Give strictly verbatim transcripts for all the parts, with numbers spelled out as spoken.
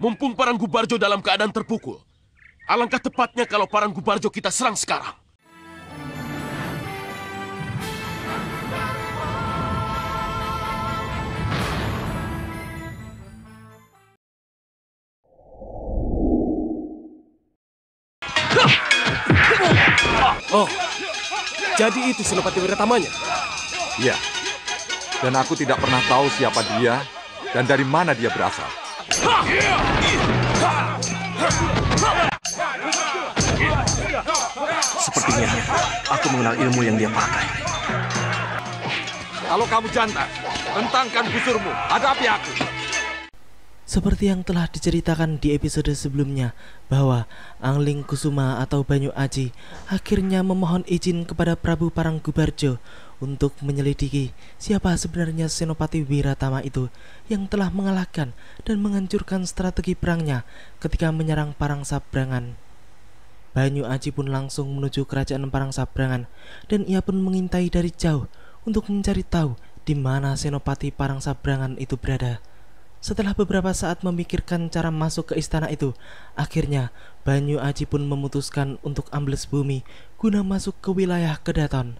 Mumpung Paranggubarjo dalam keadaan terpukul, alangkah tepatnya kalau Paranggubarjo kita serang sekarang. Oh, jadi itu Senopati Wiratamanya? Iya, dan aku tidak pernah tahu siapa dia dan dari mana dia berasal. Sepertinya aku mengenal ilmu yang dia pakai. Kalau kamu jantan, tentangkan busurmu, hadapi aku. Seperti yang telah diceritakan di episode sebelumnya, bahwa Angling Kusuma atau Banyu Aji akhirnya memohon izin kepada Prabu Paranggubarjo untuk menyelidiki siapa sebenarnya Senopati Wiratama itu yang telah mengalahkan dan menghancurkan strategi perangnya ketika menyerang Parangsabrangan. Banyu Aji pun langsung menuju kerajaan Parangsabrangan dan ia pun mengintai dari jauh untuk mencari tahu di mana Senopati Parangsabrangan itu berada. Setelah beberapa saat memikirkan cara masuk ke istana itu, akhirnya Banyu Aji pun memutuskan untuk ambles bumi guna masuk ke wilayah Kedaton.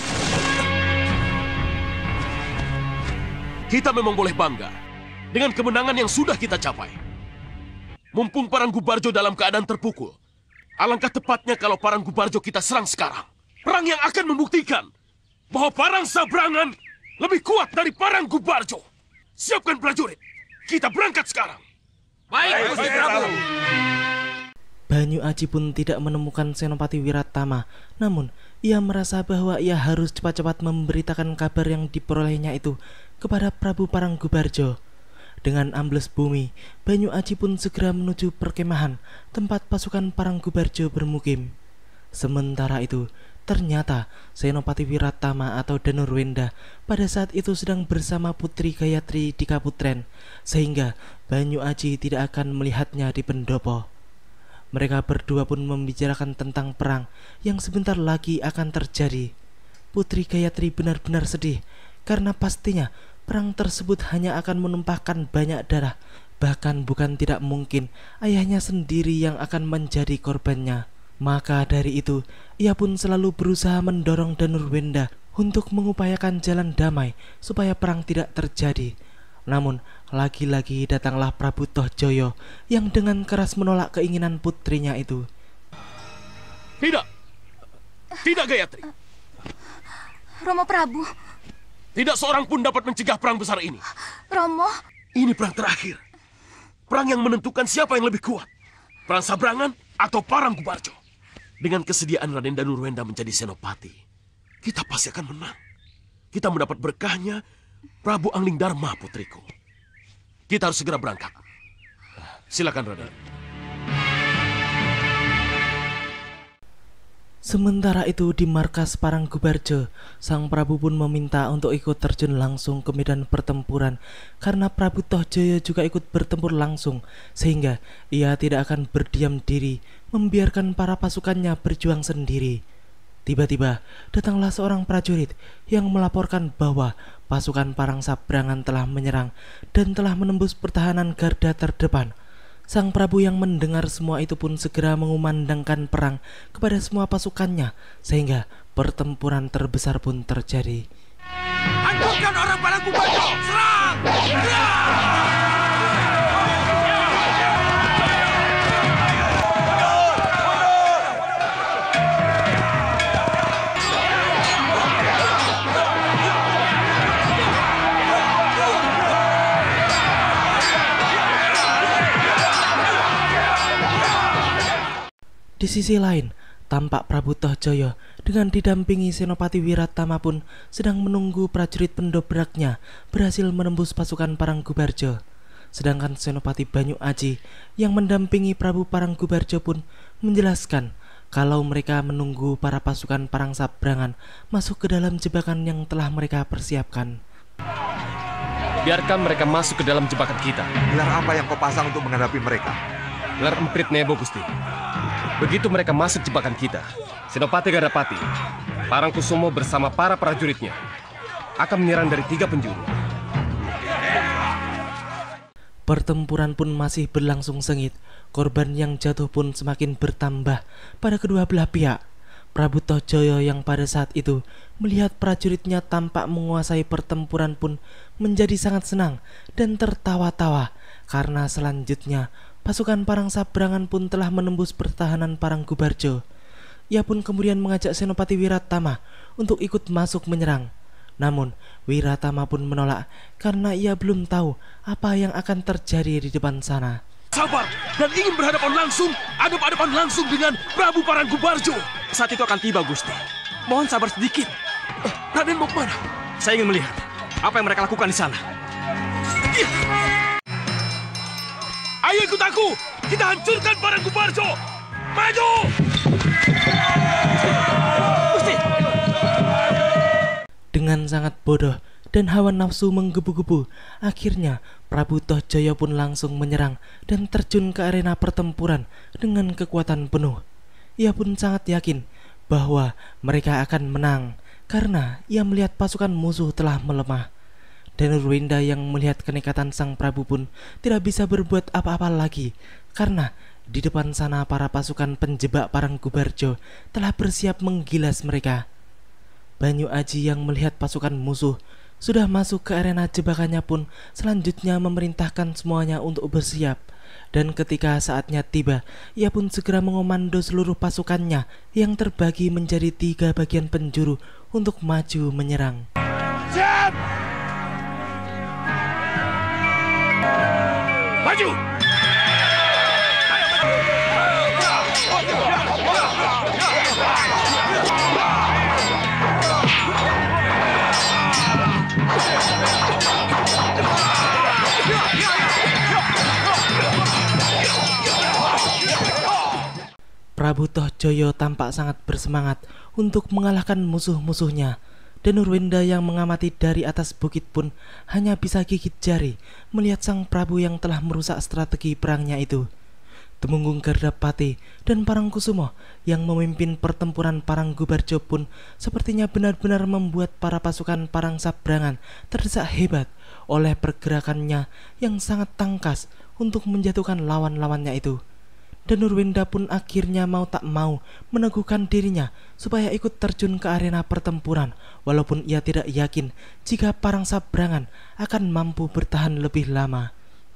Kita memang boleh bangga dengan kemenangan yang sudah kita capai. Mumpung Paranggubarjo dalam keadaan terpukul, alangkah tepatnya kalau Paranggubarjo kita serang sekarang. Perang yang akan membuktikan bahwa Parangsabrangan lebih kuat dari Paranggubarjo. Siapkan prajurit. Kita berangkat sekarang. Baik, Gusti Prabu. Banyu Aji pun tidak menemukan Senopati Wiratama, namun ia merasa bahwa ia harus cepat-cepat memberitakan kabar yang diperolehnya itu kepada Prabu Paranggubarjo. Dengan ambles bumi, Banyu Aji pun segera menuju perkemahan tempat pasukan Paranggubarjo bermukim. Sementara itu, ternyata Senopati Wiratama atau Danurwenda pada saat itu sedang bersama Putri Gayatri di Kaputren, sehingga Banyu Aji tidak akan melihatnya di pendopo. Mereka berdua pun membicarakan tentang perang yang sebentar lagi akan terjadi. Putri Gayatri benar-benar sedih karena pastinya perang tersebut hanya akan menumpahkan banyak darah. Bahkan bukan tidak mungkin ayahnya sendiri yang akan menjadi korbannya. Maka dari itu, ia pun selalu berusaha mendorong Danurwenda untuk mengupayakan jalan damai supaya perang tidak terjadi. Namun, lagi-lagi datanglah Prabu Tohjoyo yang dengan keras menolak keinginan putrinya itu. Tidak, tidak Gayatri. Romo Prabu. Tidak seorang pun dapat mencegah perang besar ini. Romo. Ini perang terakhir. Perang yang menentukan siapa yang lebih kuat. Parangsabrangan atau Paranggubarjo. Dengan kesediaan Raden Danurwenda menjadi senopati, kita pasti akan menang. Kita mendapat berkahnya Prabu Angling Dharma, putriku. Kita harus segera berangkat. Silakan, Raden. Sementara itu di markas Paranggubarjo, sang Prabu pun meminta untuk ikut terjun langsung ke medan pertempuran karena Prabu Tohjoyo juga ikut bertempur langsung, sehingga ia tidak akan berdiam diri membiarkan para pasukannya berjuang sendiri. Tiba-tiba datanglah seorang prajurit yang melaporkan bahwa pasukan Parangsabrangan telah menyerang dan telah menembus pertahanan garda terdepan. Sang Prabu yang mendengar semua itu pun segera mengumandangkan perang kepada semua pasukannya, sehingga pertempuran terbesar pun terjadi. Hancurkan orang Paranggubarjo! Serang! Ya! Di sisi lain, tampak Prabu Tohjoyo dengan didampingi Senopati Wiratama pun sedang menunggu prajurit pendobraknya berhasil menembus pasukan Paranggubarjo. Sedangkan Senopati Banyu Aji yang mendampingi Prabu Paranggubarjo pun menjelaskan kalau mereka menunggu para pasukan Parangsabrangan masuk ke dalam jebakan yang telah mereka persiapkan. Biarkan mereka masuk ke dalam jebakan kita. Gelar apa yang kau pasang untuk menghadapi mereka? Gelar Emprit Nebo, Gusti. Begitu mereka masuk jebakan kita, Senopati Gadapati, Parangkusumo bersama para prajuritnya akan menyerang dari tiga penjuru. Pertempuran pun masih berlangsung sengit. Korban yang jatuh pun semakin bertambah pada kedua belah pihak. Prabu Tohjaya yang pada saat itu melihat prajuritnya tampak menguasai pertempuran pun menjadi sangat senang dan tertawa-tawa karena selanjutnya pasukan Parang Sabrangan pun telah menembus pertahanan Parangkubarjo. Ia pun kemudian mengajak Senopati Wiratama untuk ikut masuk menyerang. Namun Wiratama pun menolak karena ia belum tahu apa yang akan terjadi di depan sana. Sabar dan ingin berhadapan langsung, hadap-hadapan langsung dengan Prabu Parangkubarjo. Saat itu akan tiba, Gusti. Mohon sabar sedikit. Eh, Raden mau kemana? Saya ingin melihat apa yang mereka lakukan di sana. Ayo ikut aku, kita hancurkan Parangkubarjo. Maju! Gusti! Dengan sangat bodoh dan hawa nafsu menggebu-gebu, akhirnya Prabu Tohjaya pun langsung menyerang dan terjun ke arena pertempuran dengan kekuatan penuh. Ia pun sangat yakin bahwa mereka akan menang karena ia melihat pasukan musuh telah melemah. Danurwenda yang melihat kenekatan sang Prabu pun tidak bisa berbuat apa-apa lagi karena di depan sana para pasukan penjebak Parangkubarjo telah bersiap menggilas mereka. Banyu Aji yang melihat pasukan musuh sudah masuk ke arena jebakannya pun selanjutnya memerintahkan semuanya untuk bersiap. Dan ketika saatnya tiba, ia pun segera mengomando seluruh pasukannya yang terbagi menjadi tiga bagian penjuru untuk maju menyerang. Siap! Maju! Prabu Tohjaya tampak sangat bersemangat untuk mengalahkan musuh-musuhnya. Danurwenda yang mengamati dari atas bukit pun hanya bisa gigit jari melihat sang Prabu yang telah merusak strategi perangnya itu. Temunggung Gardapati dan Parangkusumo yang memimpin pertempuran Parangkubarjo pun sepertinya benar-benar membuat para pasukan Parang Sabrangan terdesak hebat oleh pergerakannya yang sangat tangkas untuk menjatuhkan lawan-lawannya itu. Danurwenda pun akhirnya mau tak mau meneguhkan dirinya supaya ikut terjun ke arena pertempuran, walaupun ia tidak yakin jika Parang Sabrangan akan mampu bertahan lebih lama.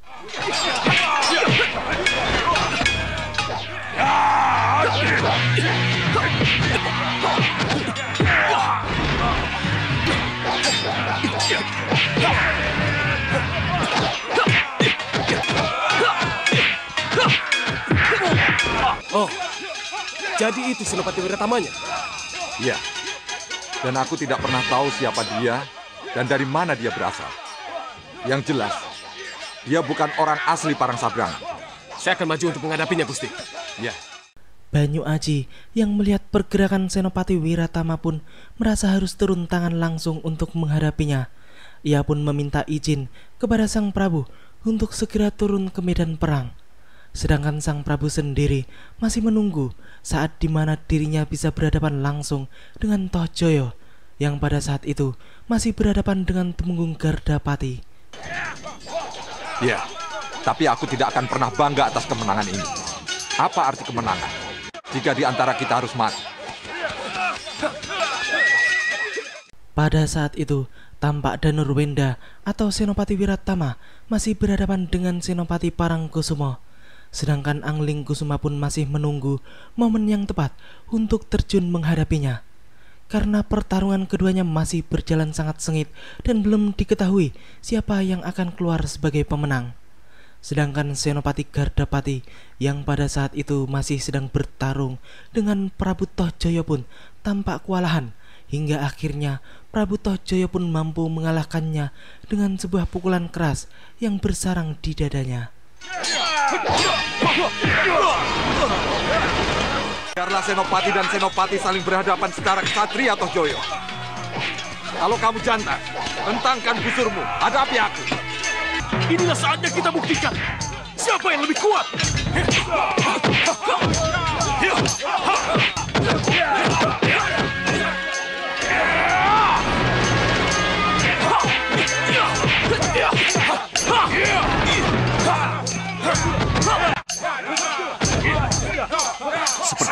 Oh, jadi itu Senopati Wiratamanya? Iya, dan aku tidak pernah tahu siapa dia dan dari mana dia berasal. Yang jelas, dia bukan orang asli Parang Sabrangan. Saya akan maju untuk menghadapinya, Gusti. Ya. Banyu Aji yang melihat pergerakan Senopati Wiratama pun merasa harus turun tangan langsung untuk menghadapinya. Ia pun meminta izin kepada sang Prabu untuk segera turun ke medan perang. Sedangkan sang Prabu sendiri masih menunggu saat dimana dirinya bisa berhadapan langsung dengan Tohjaya yang pada saat itu masih berhadapan dengan Temunggung Gardapati. Ya, tapi aku tidak akan pernah bangga atas kemenangan ini. Apa arti kemenangan jika di antara kita harus mati? Pada saat itu, tampak Danurwenda atau Senopati Wiratama masih berhadapan dengan Senopati Parangkusumo. Sedangkan Angling Kusuma pun masih menunggu momen yang tepat untuk terjun menghadapinya. Karena pertarungan keduanya masih berjalan sangat sengit dan belum diketahui siapa yang akan keluar sebagai pemenang. Sedangkan Senopati Gardapati yang pada saat itu masih sedang bertarung dengan Prabu Tohjaya pun tampak kewalahan hingga akhirnya Prabu Tohjaya pun mampu mengalahkannya dengan sebuah pukulan keras yang bersarang di dadanya. Biarlah Senopati dan Senopati saling berhadapan secara ksatria, Tohjaya. Kalau kamu jantan, tentangkan busurmu, hadapi aku. Inilah saatnya kita buktikan siapa yang lebih kuat.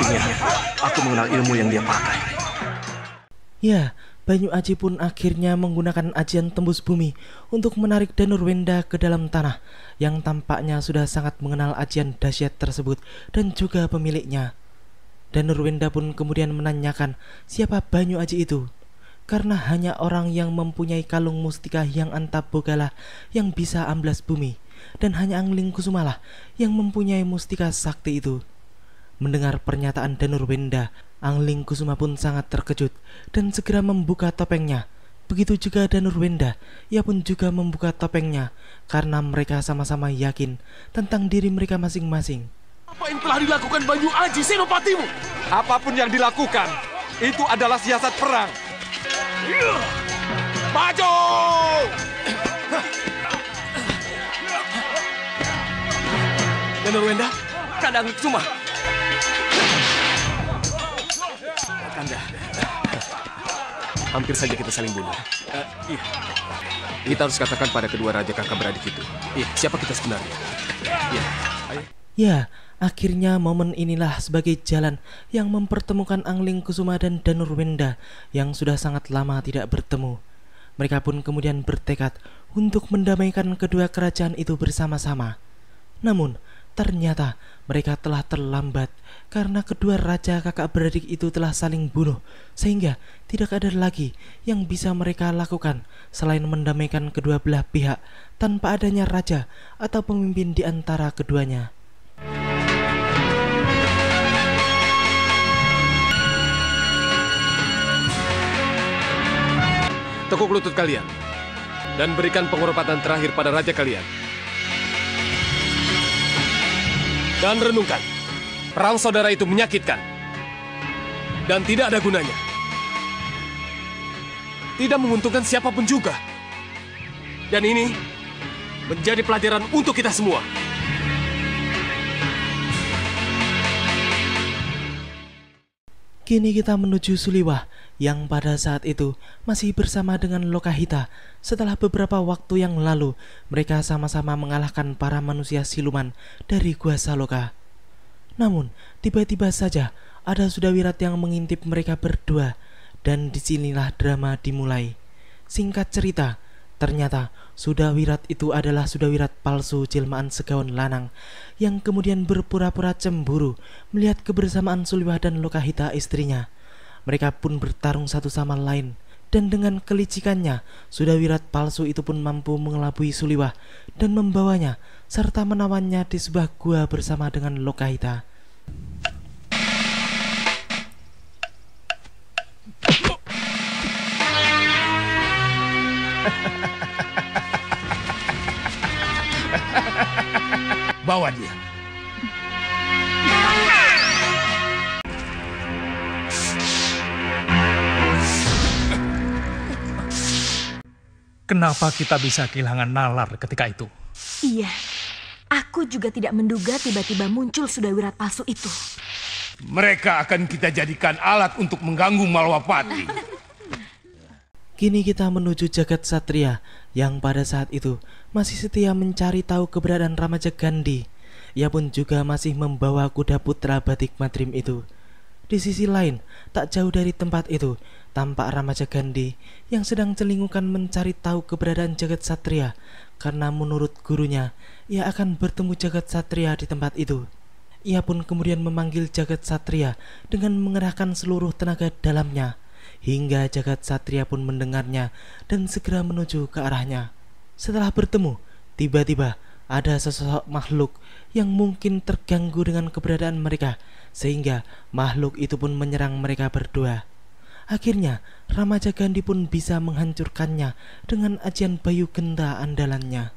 Sepertinya aku mengenal ilmu yang dia pakai. Ya, Banyu Aji pun akhirnya menggunakan ajian tembus bumi untuk menarik Danurwenda ke dalam tanah yang tampaknya sudah sangat mengenal ajian dahsyat tersebut dan juga pemiliknya. Danurwenda pun kemudian menanyakan siapa Banyu Aji itu, karena hanya orang yang mempunyai kalung mustika yang antabogalah yang bisa amblas bumi, dan hanya Angling Kusumalah yang mempunyai mustika sakti itu. Mendengar pernyataan Danurwenda, Angling Kusuma pun sangat terkejut dan segera membuka topengnya. Begitu juga Danurwenda, ia pun juga membuka topengnya karena mereka sama-sama yakin tentang diri mereka masing-masing. Apa yang telah dilakukan Banyu Aji, senopatimu? Apapun yang dilakukan, itu adalah siasat perang. Maju! Danurwenda, Kanda Angling Kusuma. Kanda, Hampir saja kita saling bunuh. uh, iya, Kita harus katakan pada kedua raja kakak beradik itu, iya. siapa kita sebenarnya. Iya, ayo. Ya, akhirnya momen inilah sebagai jalan yang mempertemukan Angling Kusuma dan Danurwenda yang sudah sangat lama tidak bertemu. Mereka pun kemudian bertekad untuk mendamaikan kedua kerajaan itu bersama-sama. Namun, ternyata mereka telah terlambat karena kedua raja kakak beradik itu telah saling bunuh, sehingga tidak ada lagi yang bisa mereka lakukan selain mendamaikan kedua belah pihak tanpa adanya raja atau pemimpin di antara keduanya. Tekuk lutut kalian dan berikan penghormatan terakhir pada raja kalian. Dan renungkan, perang saudara itu menyakitkan dan tidak ada gunanya. Tidak menguntungkan siapapun juga. Dan ini menjadi pelajaran untuk kita semua. Kini kita menuju Suliwah yang pada saat itu masih bersama dengan Lokahita. Setelah beberapa waktu yang lalu, mereka sama-sama mengalahkan para manusia siluman dari Gua Saloka. Namun, tiba-tiba saja ada Sudawirat yang mengintip mereka berdua, dan disinilah drama dimulai. Singkat cerita, ternyata Sudawirat itu adalah Sudawirat palsu jelmaan Segawan Lanang yang kemudian berpura-pura cemburu melihat kebersamaan Suliwah dan Lokahita istrinya. Mereka pun bertarung satu sama lain, dan dengan kelicikannya Sudawirat palsu itu pun mampu mengelabui Suliwah dan membawanya serta menawannya di sebuah gua bersama dengan Lokahita. Bawa dia. Kenapa kita bisa kehilangan nalar ketika itu? Iya, aku juga tidak menduga tiba-tiba muncul Sudawirat palsu itu. Mereka akan kita jadikan alat untuk mengganggu Malwapati. Kini kita menuju jagat satria yang pada saat itu masih setia mencari tahu keberadaan Ramaja Gandhi. Ia pun juga masih membawa kuda putra Batik Madrim itu. Di sisi lain, tak jauh dari tempat itu, tampak Ramaja Gandhi yang sedang celingukan mencari tahu keberadaan jagat satria, karena menurut gurunya, ia akan bertemu jagat satria di tempat itu. Ia pun kemudian memanggil jagat satria dengan mengerahkan seluruh tenaga dalamnya, hingga jagat satria pun mendengarnya dan segera menuju ke arahnya. Setelah bertemu, tiba-tiba ada sesosok makhluk yang mungkin terganggu dengan keberadaan mereka, sehingga makhluk itu pun menyerang mereka berdua. Akhirnya, Ramaja Gandhi pun bisa menghancurkannya dengan ajian Bayu Genta andalannya.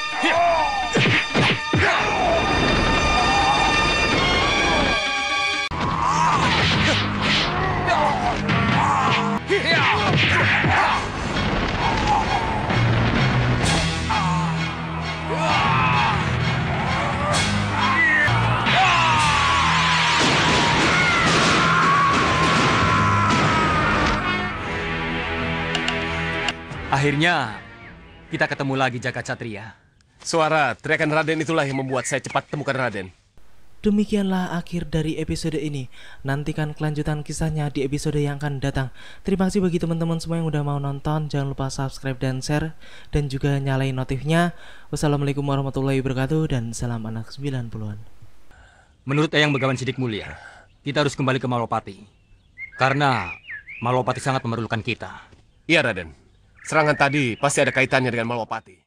Akhirnya, kita ketemu lagi Jagat Satria. Suara teriakan Raden itulah yang membuat saya cepat temukan Raden. Demikianlah akhir dari episode ini. Nantikan kelanjutan kisahnya di episode yang akan datang. Terima kasih bagi teman-teman semua yang udah mau nonton. Jangan lupa subscribe dan share, dan juga nyalain notifnya. Wassalamualaikum warahmatullahi wabarakatuh, dan salam anak sembilan puluhan. Menurut Eyang Begawan Sidik Mulia, kita harus kembali ke Malopati. Karena Malopati sangat memerlukan kita. Iya, Raden. Serangan tadi pasti ada kaitannya dengan Malopati.